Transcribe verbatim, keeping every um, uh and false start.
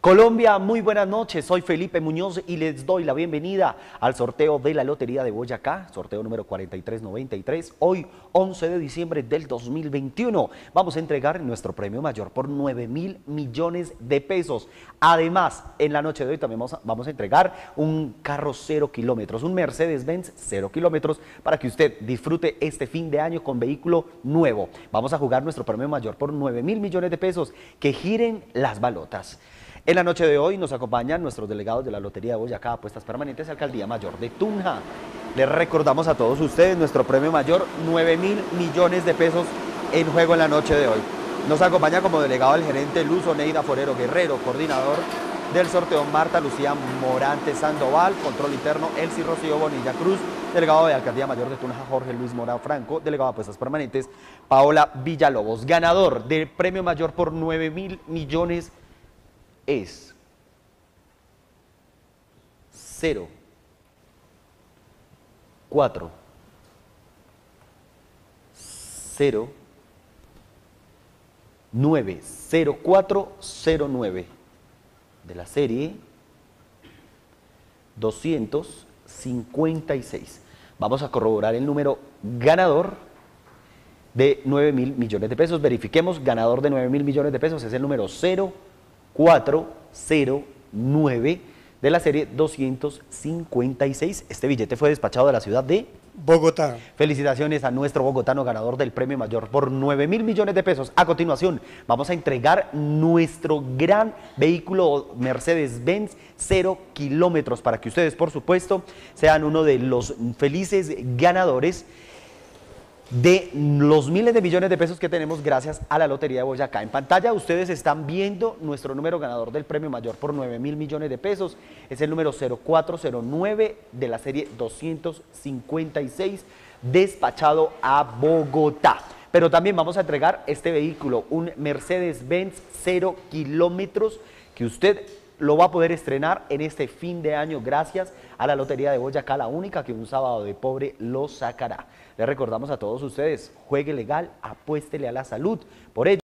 Colombia, muy buenas noches, soy Felipe Muñoz y les doy la bienvenida al sorteo de la Lotería de Boyacá, sorteo número cuarenta y tres noventa y tres, hoy once de diciembre del dos mil veintiuno. Vamos a entregar nuestro premio mayor por nueve mil millones de pesos. Además, en la noche de hoy también vamos a, vamos a entregar un carro cero kilómetros, un Mercedes-Benz cero kilómetros, para que usted disfrute este fin de año con vehículo nuevo. Vamos a jugar nuestro premio mayor por nueve mil millones de pesos, que giren las balotas. En la noche de hoy nos acompañan nuestros delegados de la Lotería de Boyacá, Apuestas Permanentes, Alcaldía Mayor de Tunja. Les recordamos a todos ustedes nuestro premio mayor, nueve mil millones de pesos en juego en la noche de hoy. Nos acompaña como delegado el gerente Luz Oneida Forero Guerrero, coordinador del sorteo Marta Lucía Morante Sandoval, control interno Elsie Rocío Bonilla Cruz, delegado de Alcaldía Mayor de Tunja Jorge Luis Mora Franco, delegado de Apuestas Permanentes Paola Villalobos. Ganador del premio mayor por nueve mil millones es cero cuatro cero nueve cero cuatro cero nueve de la serie doscientos cincuenta y seis. Vamos a corroborar el número ganador de nueve mil millones de pesos. Verifiquemos, ganador de nueve mil millones de pesos es el número cero cuatro cero nueve de la serie doscientos cincuenta y seis. Este billete fue despachado de la ciudad de Bogotá. Felicitaciones a nuestro bogotano ganador del premio mayor por nueve mil millones de pesos. A continuación, vamos a entregar nuestro gran vehículo Mercedes-Benz cero kilómetros para que ustedes, por supuesto, sean uno de los felices ganadores de los miles de millones de pesos que tenemos gracias a la Lotería de Boyacá. En pantalla ustedes están viendo nuestro número ganador del premio mayor por nueve mil millones de pesos. Es el número cero cuatro cero nueve de la serie doscientos cincuenta y seis, despachado a Bogotá. Pero también vamos a entregar este vehículo, un Mercedes-Benz cero kilómetros, que usted lo va a poder estrenar en este fin de año gracias a la Lotería de Boyacá, la única que un sábado de pobre lo sacará. Les recordamos a todos ustedes, juegue legal, apuéstele a la salud. Por ello,